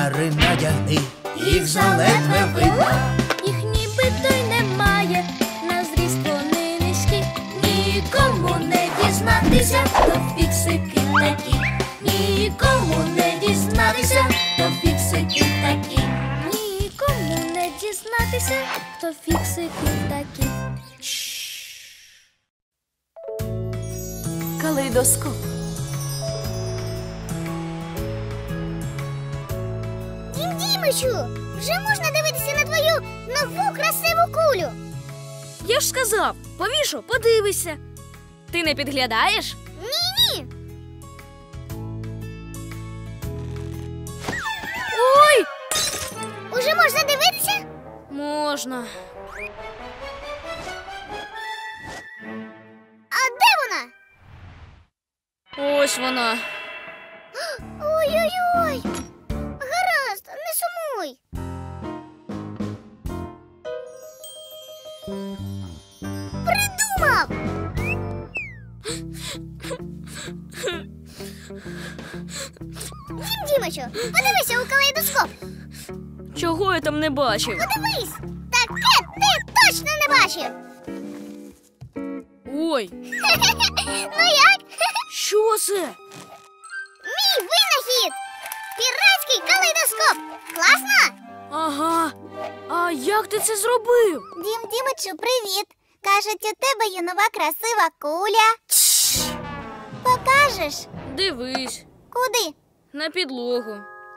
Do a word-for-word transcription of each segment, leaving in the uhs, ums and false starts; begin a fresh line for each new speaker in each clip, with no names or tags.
окуляри надягни, їх заледве видно.
Їх нібито й немає, на зріст вони низькі. Нікому не дізнатися, то фіксики такі. Нікому не дізнатися, то фіксики такі. Нікому не дізнатися, то фіксики такі.
Калейдоскоп.
Дім Дімичу, вже можна дивитися на твою нову красиву кулю.
Я ж сказав, повішу, подивися. Ти не підглядаєш?
Ні-ні.
Ой!
Уже можна дивитися?
Можна.
А де вона?
Ось вона.
Ой-ой-ой. Гаразд, не сумуй. Придумав! Дім Дімичу, подивися у калейдоскоп.
Чого я там не бачив?
Подивись, таке ти точно не бачив.
Ой,
Ну як?
що це?
Мій винахід! Піратський калейдоскоп! Класно?
Ага. А як ти це зробив?
Дім Дімичу, привіт! Кажуть, у тебе є нова красива куля. Покажеш?
Дивись,
Куди?
на підлогу.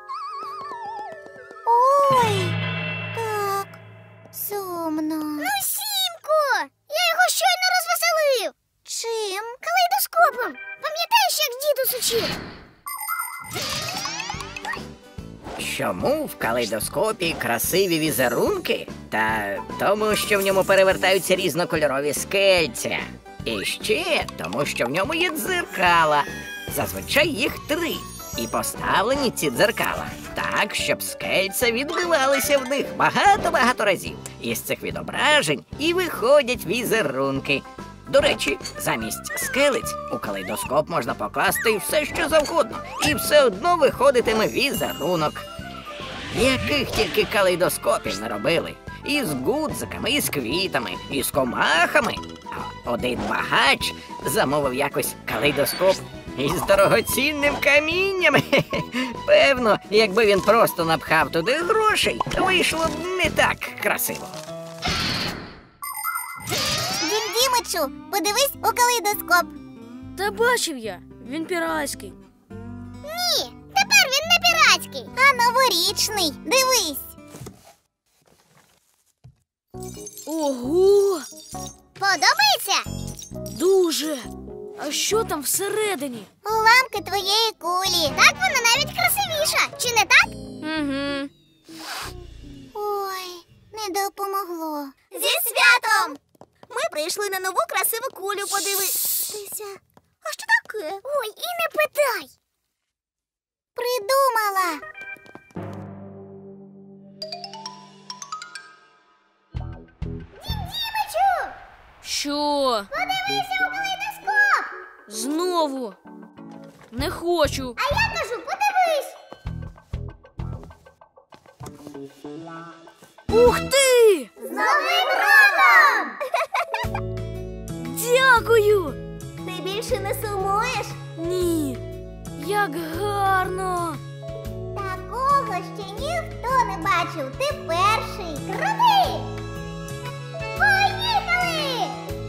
Ой, так, сумно. Ну, Сімко! Я його щойно розвеселив. Чим? Калейдоскопом. Пам'ятаєш, як дідусь учив?
Чому в калейдоскопі красиві візерунки? Та тому, що в ньому перевертаються різнокольорові скельця. І ще тому, що в ньому є дзеркала. Зазвичай їх три. І поставлені ці дзеркала так, щоб скельця відбивалися в них багато-багато разів. Із цих відображень і виходять візерунки. До речі, замість скелець у калейдоскоп можна покласти все, що завгодно, і все одно виходитиме візерунок. Яких тільки калейдоскопів не робили. І з гудзиками, і з квітами, і з комахами. А один багач замовив якось калейдоскоп із дорогоцінним камінням. Певно, якби він просто напхав туди грошей, вийшло б не так красиво.
Дім Дімичу, подивись у калейдоскоп.
Та бачив я, він піратський.
Ні, тепер він не піратський, а новорічний. Дивись.
Ого!
Подобається?
Дуже! А що там всередині?
Уламки твоєї кулі. Так вона навіть красивіша, чи не так?
Угу.
Ой, не допомогло. Зі святом! Ми прийшли на нову красиву кулю подивитися. А що таке? Ой, і не питай. Придумала. Дім Дімичу!
Що?
Подивися у калейдоскоп!
Знову? Не хочу.
А я кажу, подивись!
Ух ти!
З Новим роком!
Дякую!
Ти більше не сумуєш?
Ні. Як гарно!
Такого ще ніхто не бачив. Ти перший. Крути! Поїхали!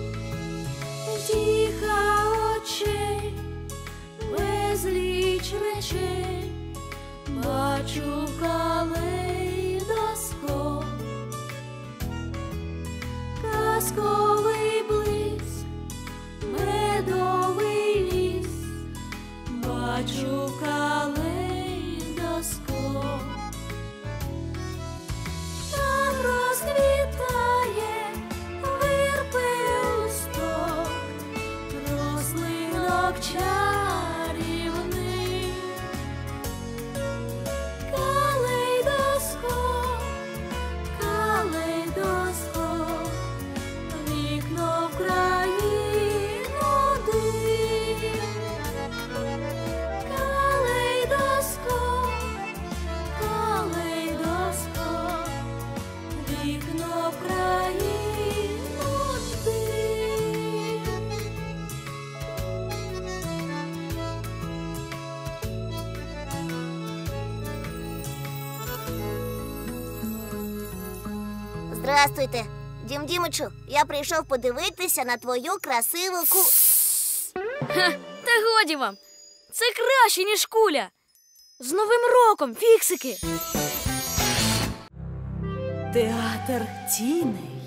Тиха очей, безліч речей, бачу калейдоскоп, казковий блиск, медовий ліс, бачу калейдоскоп. Там розквітає вирпелюсток, рослинок чарівних.
Здрастуйте. Дім Дімичу, я прийшов подивитися на твою красиву ку...
Ха, та годі вам. Це краще, ніж куля. З Новим роком, фіксики.
Театр тіней.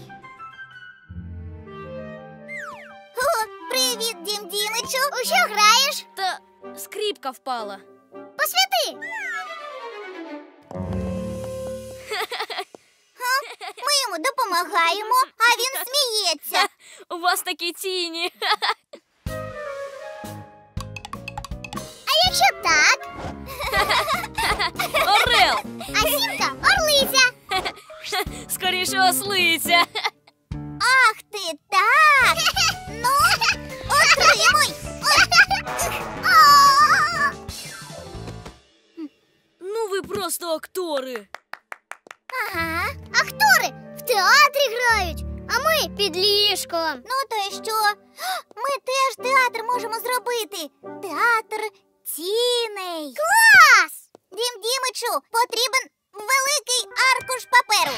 О, привіт, Дім Дімичу. У що граєш?
Та скріпка впала.
Посвяти. Ми йому допомагаємо, а він сміється.
У вас такі тіні.
А якщо так?
Орел.
А Сімка – орлиця.
Скоріше ослиця.
Ах ти так! Ну, отримуй!
Ну ви просто актори.
Ага, актори в театрі грають, а ми під ліжком. Ну то й що? Ми теж театр можемо зробити. Театр тіней. Клас! Дім Дімичу, потрібен великий аркуш паперу.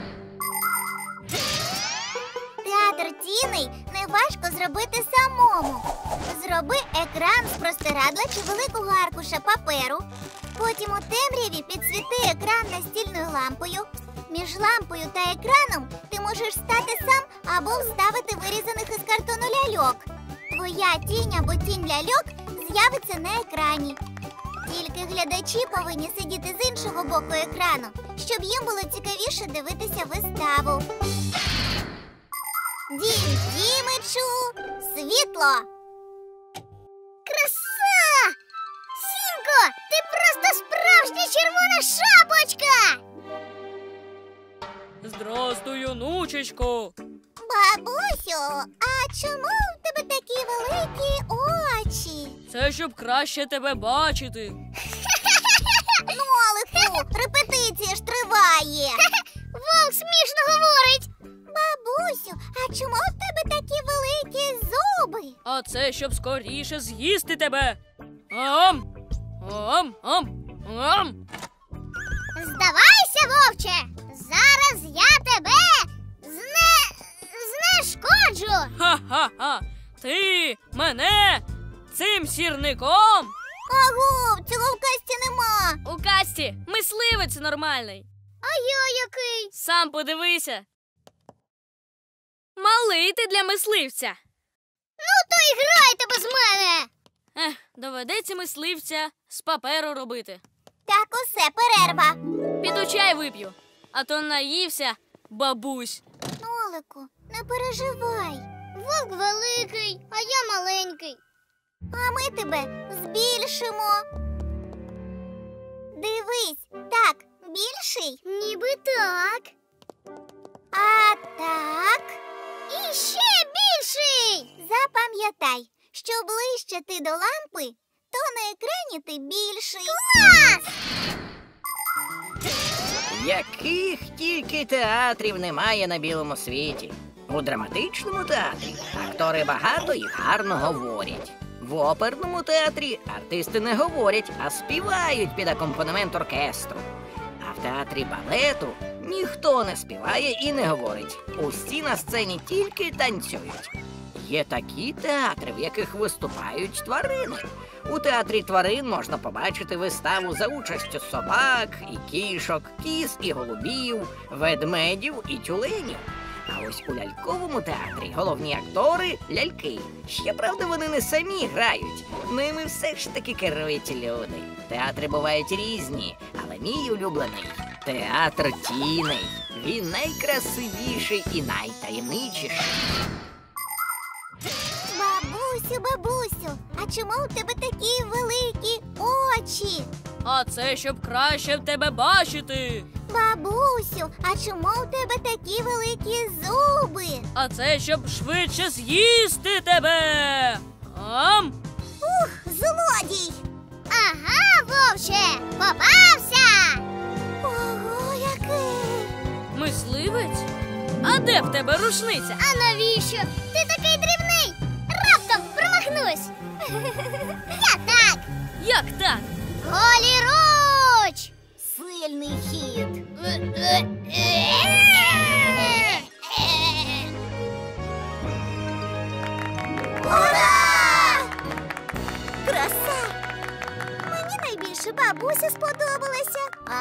Театр тіней неважко зробити самому. Зроби екран з простирадла чи великого аркуша паперу. Потім у темряві підсвіти екран настільною лампою. Між лампою та екраном ти можеш стати сам або вставити вирізаних із картону ляльок. Твоя тінь або тінь ляльок з'явиться на екрані. Тільки глядачі повинні сидіти з іншого боку екрану, щоб їм було цікавіше дивитися виставу. Дім Дімичу, світло! Краса! Сімко, ти просто справжня червона шапочка!
Здрастуй, онучечко.
Бабусю, а чому в тебе такі великі очі?
Це щоб краще тебе бачити.
Нолику, репетиція ж триває. Вовк смішно говорить. Бабусю, а чому в тебе такі великі зуби?
А це щоб скоріше з'їсти тебе. Ам! Ам! Ам! Ам!
Здавайся, вовче! Зараз я тебе зне... знешкоджу!
Ха-ха-ха! Ти мене цим сірником?
Аго, цього в касті нема.
У касті мисливець нормальний.
А я який?
Сам подивися. Малий ти для мисливця.
Ну то і грайте без мене.
Ех, доведеться мисливця з паперу робити.
Так усе, перерва.
Піду чай вип'ю, а то наївся бабусь.
Нолику, не переживай. Вовк великий, а я маленький. А ми тебе збільшимо. Дивись, так, більший? Ніби так. А так? І ще більший! Запам'ятай, що ближче ти до лампи, то на екрані ти більший. Клас!
Яких тільки театрів немає на білому світі. У драматичному театрі актори багато і гарно говорять. В оперному театрі артисти не говорять, а співають під акомпанемент оркестру. А в театрі балету ніхто не співає і не говорить. Усі на сцені тільки танцюють. Є такі театри, в яких виступають тварини. У театрі тварин можна побачити виставу за участю собак і кішок, кіз і голубів, ведмедів і тюленів. А ось у ляльковому театрі головні актори – ляльки. Щоправда, вони не самі грають. Ними все ж таки керують люди. Театри бувають різні, але мій улюблений – театр тіней. Він найкрасивіший і найтаємничіший.
Бабусю, бабусю, а чому у тебе такі великі очі?
А це щоб краще в тебе бачити.
Бабусю, а чому у тебе такі великі зуби?
А це щоб швидше з'їсти тебе. Ам!
Ух, злодій! Ага, вовче, попався! Ого, який!
Мисливець? А де в тебе рушниця?
А навіщо? Ти такий дрібний! Раптом промахнусь! Я так!
Як так?
Голіруч! Сильний хід!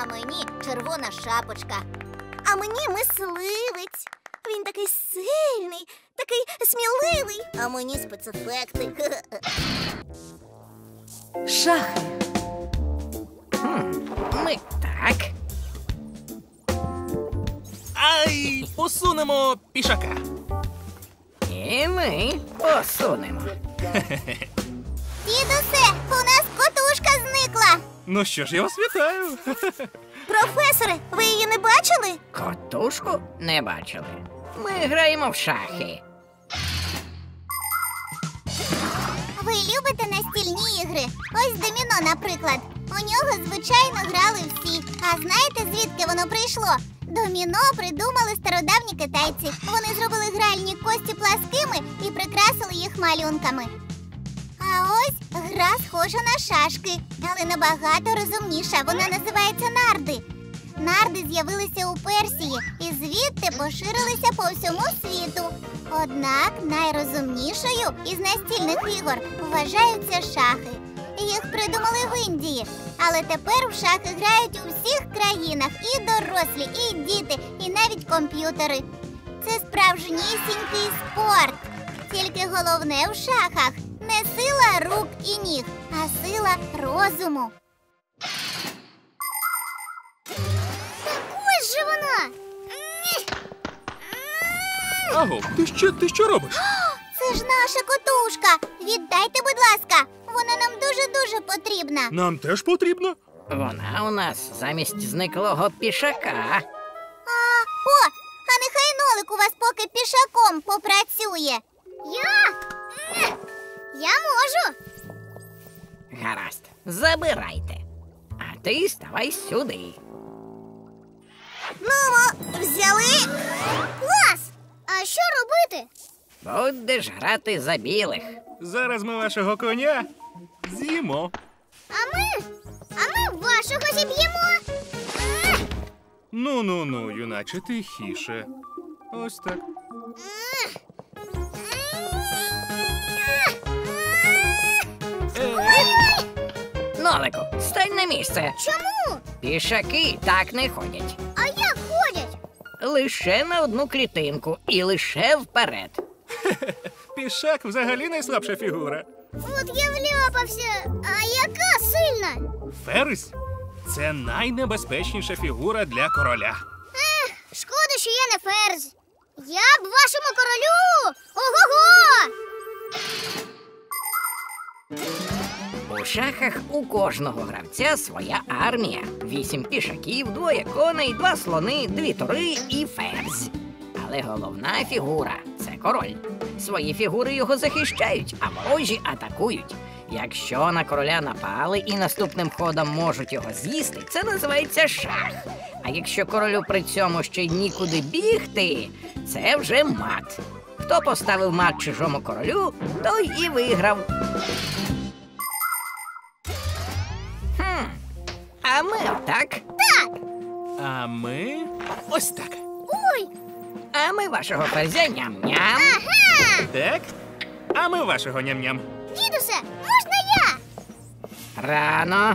А мені червона шапочка. А мені мисливець. Він такий сильний, такий сміливий. А мені спецефекти.
Шахи.
Хм, ми так.
Ай, посунемо пішака.
І ми посунемо.
Дідусе, у нас котушка зникла.
Ну що ж, я вас вітаю.
Професоре, ви її не бачили?
Котушку не бачили. Ми граємо в шахи.
Ви любите настільні ігри? Ось доміно, наприклад. У нього, звичайно, грали всі. А знаєте, звідки воно прийшло? Доміно придумали стародавні китайці. Вони зробили гральні кості пласкими і прикрасили їх малюнками. А ось гра схожа на шашки, але набагато розумніша. Вона називається нарди. Нарди з'явилися у Персії і звідти поширилися по всьому світу. Однак найрозумнішою із настільних ігор вважаються шахи. Їх придумали в Індії. Але тепер в шахи грають у всіх країнах і дорослі, і діти, і навіть комп'ютери. Це справжнісінький спорт. Тільки головне в шахах не сила рук і ніг, а сила розуму. Ось же вона!
Аго, ти що, ти що робиш?
Це ж наша котушка! Віддайте, будь ласка! Вона нам дуже-дуже потрібна.
Нам теж потрібно.
Вона у нас замість зниклого пішака.
А, о, а нехай Нолик у вас поки пішаком попрацює. Я? Я можу.
Гаразд, забирайте. А ти ставай сюди.
Ну, взяли. Клас! А що робити?
Будеш грати за білих.
Зараз ми вашого коня з'їмо.
А ми? А ми вашого зіб'ємо.
Ну-ну-ну, юначе, тихіше. Ось так.
Нолику, стань на місце.
Чому?
Пішаки так не ходять.
А як ходять?
Лише на одну клітинку і лише вперед.
Пішак взагалі найслабша фігура.
От я вляпався. А яка сильна?
Ферзь – це найнебезпечніша фігура для короля.
Ех, шкода, що я не ферзь. Я б вашому королю! Ого-го!
У шахах у кожного гравця своя армія. Вісім пішаків, двоє коней, два слони, дві тури і ферзь. Але головна фігура – це король. Свої фігури його захищають, а ворожі атакують. Якщо на короля напали і наступним ходом можуть його з'їсти, це називається шах. А якщо королю при цьому ще й нікуди бігти, це вже мат. Хто поставив мат чужому королю, той і виграв. Хм, а ми отак.
А ми ось так.
Ой!
А ми вашого ферзя ням-ням.
Ага!
Так? А ми вашого ням-ням.
Дідусе, можна я?
Рано.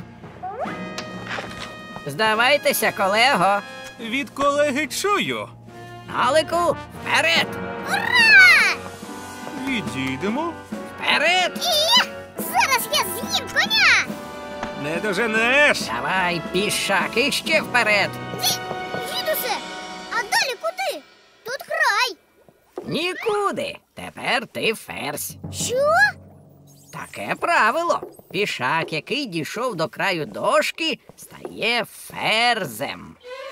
Здавайтеся, колего.
Від колеги чую.
Нолику, вперед!
Ура!
Відійдемо.
Вперед!
І зараз я з'їм коня!
Не доженеш.
Давай, пішак, іще вперед!
Ді... Дідусе, а далі куди? Тут край.
Нікуди. Тепер ти ферзь.
Що?
Таке правило. Пішак, який дійшов до краю дошки, стає ферзем.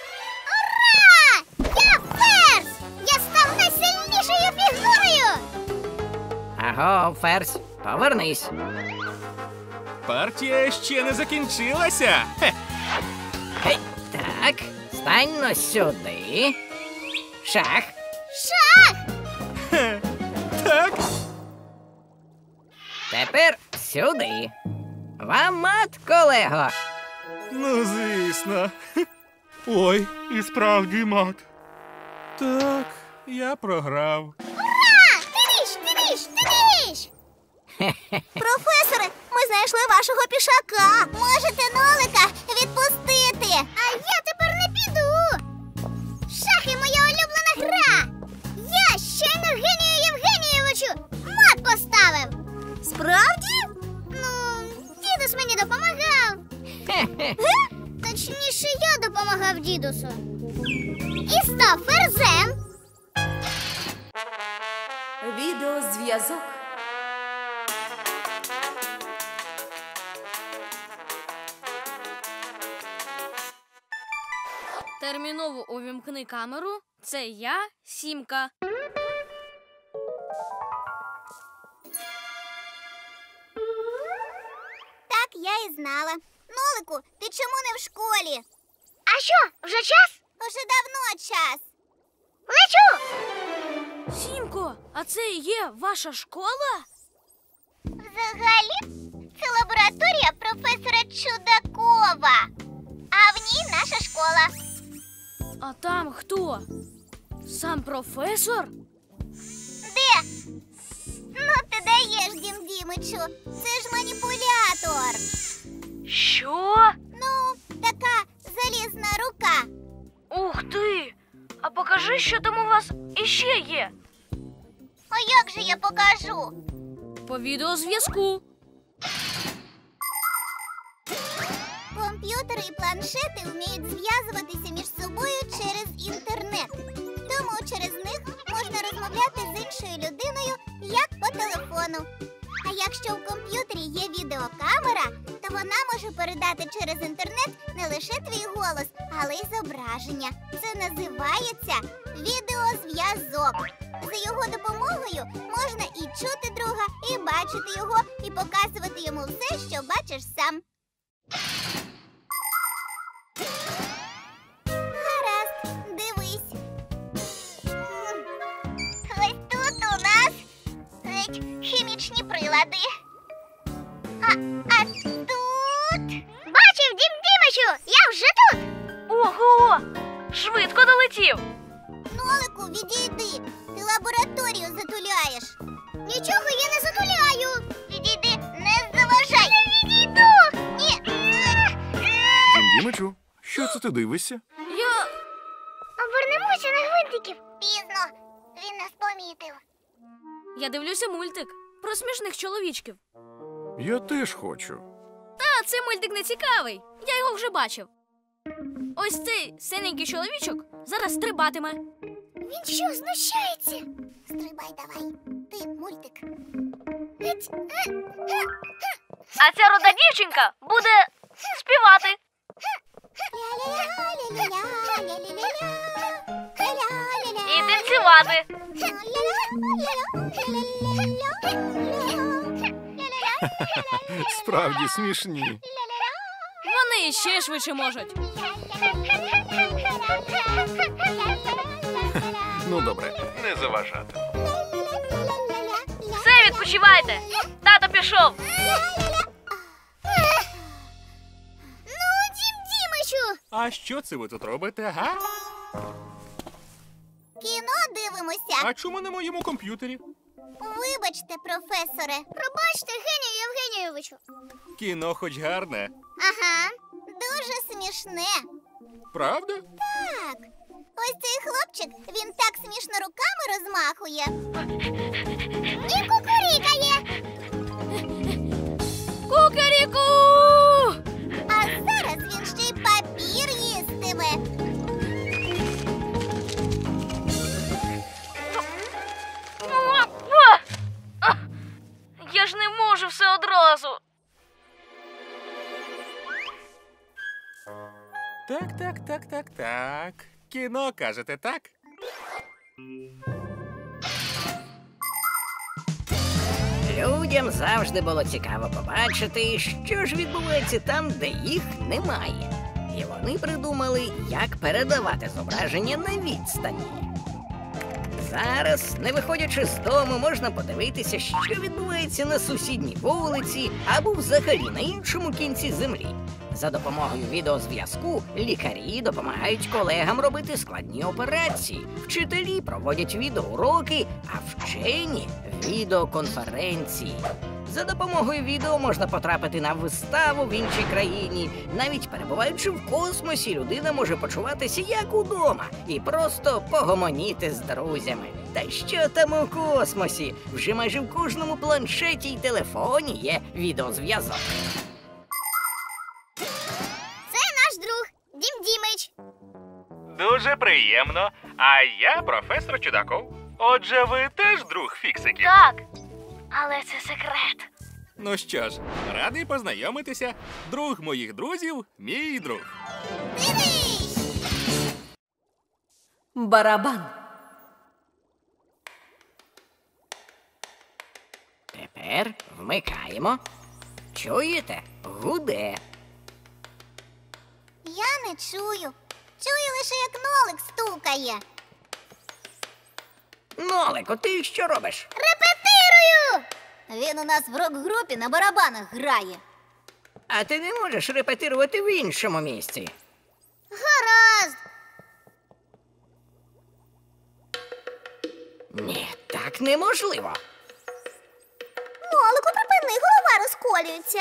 Ура! Я ферзь! Я став найсильнішою фігурою!
Аго, ферзь, повернись.
Партія ще не закінчилася. Хе.
Гей, так, стань но сюди. Шах.
Шах!
Хе. Так.
Тепер сюди. Вам мат, колего.
Ну, звісно. Ой, і справді мат. Так, я програв.
Ура! Тидиш, тидиш, тидиш! Професоре, ми знайшли вашого пішака. Можете Нолика відпустити. А допомагав дідусу. І став ферзем.
Відеозв'язок.
Терміново увімкни камеру. Це я, Сімка.
Так я і знала. Нолику, ти чому не в школі? А що, вже час? Уже давно час. Лечу!
Сімко, а це і є ваша школа?
Взагалі, це лабораторія професора Чудакова. А в ній наша школа.
А там хто? Сам професор?
Де? Ну ти даєш, Дім Дімичу. Це ж маніпулятор.
Що?
Ну, така залізна рука.
Ух ти! А покажи, що там у вас іще є.
А як же я покажу?
По відеозв'язку.
Комп'ютери і планшети вміють зв'язуватися між собою через інтернет. Тому через них можна розмовляти з іншою людиною, як по телефону. А якщо в комп'ютері є відеокамера, то вона може передати через інтернет не лише твій голос, але й зображення. Це називається відеозв'язок. За його допомогою можна і чути друга, і бачити його, і показувати йому все, що бачиш сам. Гаразд, дивись. Ось тут у нас геть хімічні прилади. А, а тут... Бачив, Дім Дімичу, я вже тут.
Ого! Швидко долетів.
Нолику, відійди, ти лабораторію затуляєш. Нічого я не затуляю. Відійди, не заважай. Я відійду. Ні.
Дім Дімичу, що це ти дивишся?
Я...
Обернемося на гвинтиків. Пізно. Він нас помітив.
Я дивлюся мультик про смішних чоловічків.
Я теж хочу.
Та цей мультик не цікавий. Я його вже бачив. Ось цей синенький чоловічок зараз стрибатиме.
Він що, знущається? Стрибай давай. Ти мультик. Геть. Е, е, е.
А ця руда дівчинка буде співати.
Ля-ля-ля, ля-ля-ля, ля-ля-ля-ля. Ля-ля-ля-ля.
І танцювати.
Справді смішні.
Вони ще швидше можуть.
Ну добре, не заважати.
Все, відпочивайте. Тато пішов.
Ну, Дім Дімичу,
А що це ви тут робите, га?
кіно дивимося.
А чому на моєму комп'ютері?
Вибачте, професоре. Пробачте, Генію Євгенійовичу.
Кіно хоч гарне.
Ага, дуже смішне.
Правда?
Так, ось цей хлопчик, він так смішно руками розмахує. І кукурікає.
Кукаріку!
А зараз він ще й папір їстиме.
Я ж не можу все одразу.
Так, так, так, так, так. Кіно, кажете, так?
Людям завжди було цікаво побачити, що ж відбувається там, де їх немає. І вони придумали, як передавати зображення на відстані. Зараз, не виходячи з дому, можна подивитися, що відбувається на сусідній вулиці або взагалі на іншому кінці землі. За допомогою відеозв'язку лікарі допомагають колегам робити складні операції, вчителі проводять відеоуроки, а вчені – відеоконференції. За допомогою відео можна потрапити на виставу в іншій країні. Навіть перебуваючи в космосі, людина може почуватися як удома і просто погомоніти з друзями. Та що там у космосі? Вже майже в кожному планшеті й телефоні є відеозв'язок.
Це наш друг Дім Дімич. Дмитрич.
Дуже приємно. А я професор Чудаков. Отже, ви теж друг фіксиків?
Так, але це секрет.
Ну що ж, радий познайомитися. Друг моїх друзів, мій друг.
Дивись!
Барабан.
Тепер вмикаємо. Чуєте? Гуде.
Я не чую. Чую лише, як нолик стукає.
Нолику, ти що робиш?
Репетирую! Він у нас в рок-групі на барабанах грає.
А ти не можеш репетирувати в іншому місці.
Гаразд.
Ні, так неможливо.
Нолику, припини, голова розколюється.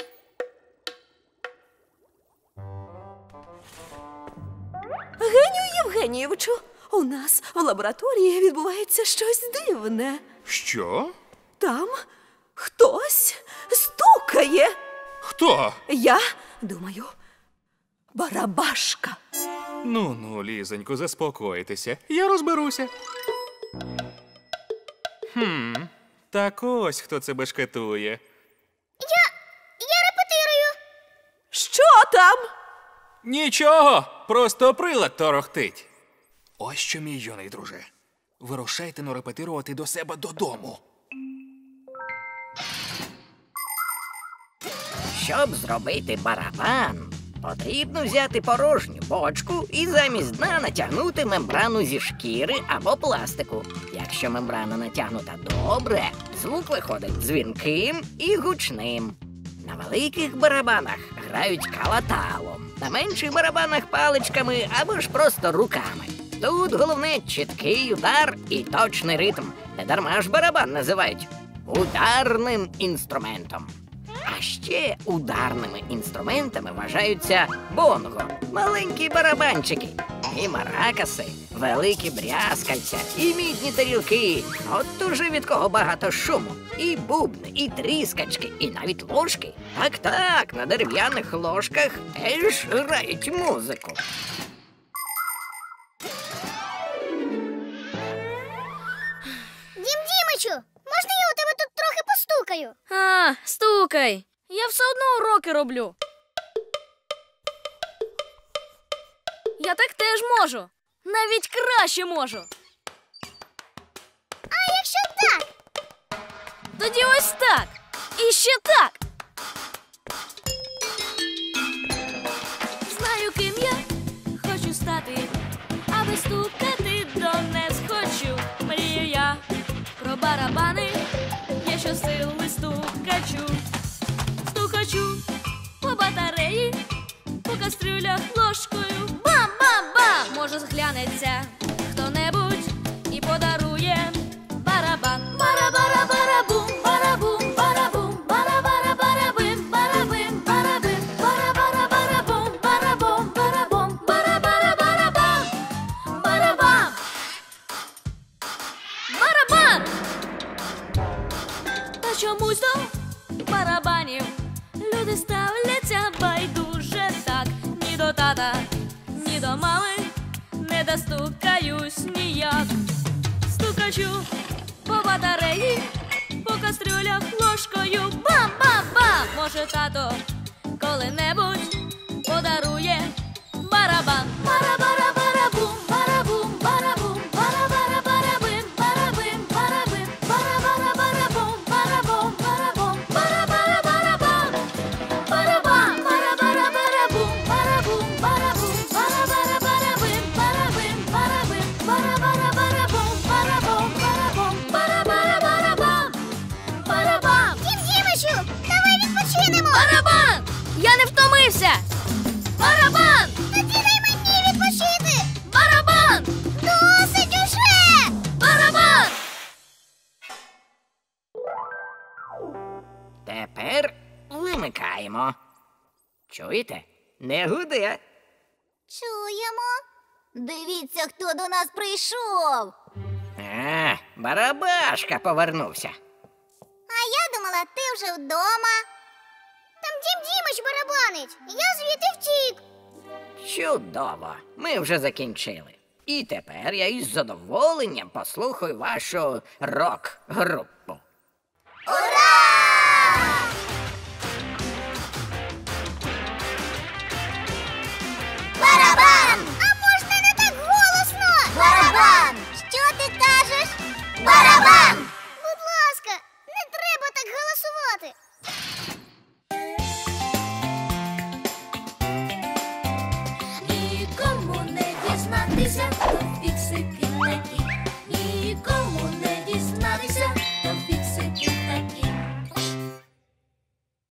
Генію Євгенійовичу, у нас в лабораторії відбувається щось дивне.
Що?
Там хтось стукає.
Хто?
Я думаю, Барабашка.
Ну-ну, Лізонько, заспокойтеся. Я розберуся. Хм, так ось хто це бешкетує.
Я... я репетирую.
Що там?
Нічого, просто прилад торохтить. Ось що, мій юний друже. Вирушайте но репетирувати до себе додому.
Щоб зробити барабан, потрібно взяти порожню бочку і замість дна натягнути мембрану зі шкіри або пластику. Якщо мембрана натягнута добре, звук виходить дзвінким і гучним. На великих барабанах грають калаталом, на менших барабанах паличками або ж просто руками. Тут головне чіткий удар і точний ритм. Недарма ж барабан називають ударним інструментом. А ще ударними інструментами вважаються бонго, маленькі барабанчики, і маракаси, великі брязкальця, і мідні тарілки. От уже від кого багато шуму. І бубни, і тріскачки, і навіть ложки. Так-так, на дерев'яних ложках теж грають музику.
Дім Дімичу, можна я у тебе тут трохи постукаю?
А, стукай. Я все одно уроки роблю. Я так теж можу. Навіть краще можу.
А якщо так?
Тоді ось так. І ще так. Знаю, ким я хочу стати, аби стукати донес хочу. Мрію я про барабани, я щосили стукачу. Стукачу по батареї, по кастрюлях ложкою. Бам-бам-бам! Може зглянеться хто-небудь і подарує барабан. Бара-бара-бара-бум, барабум, барабум, бара-бара-барабим, барабим, барабим, бара-бара-барабум, барабум, барабум, бара-бара-барабам, барабам, барабан! Та чомусь до барабанів люди ставляться байдуже так. Ні до тата, ні до мами не достукаюсь ніяк. Стукачу по батареї, по кастрюлях ложкою. Бам-бам-бам! Може, тато коли-небудь подарує барабан. Бара-бара-барабум, барабум, барабум, бара-бара-барабим, барабим, барабим, бара-бара-барабум, барабум, барабум, бара-бара-барабам, барабам, бара-бара-барабум, барабум, барабум, бара-бара-барабим, барабим, барабим, бара-бара-барабум, барабум, барабум, бара-бара-барабам, барабам.
Дім Дімичу, давай відпочинемо.
Барабан! Я не втомився! Барабан!
Тоді дай мені відпочити.
Барабан!
Досить уже.
Барабан!
Тепер вимикаємо. Чуєте? Не гуде.
Чуємо. Дивіться, хто до нас прийшов.
А, Барабашка повернувся.
А я думала, ти вже вдома. Там Дім Дімич барабанить. Я звідти втік.
Чудово! Ми вже закінчили. І тепер я із задоволенням послухаю вашу рок-групу.
Ура!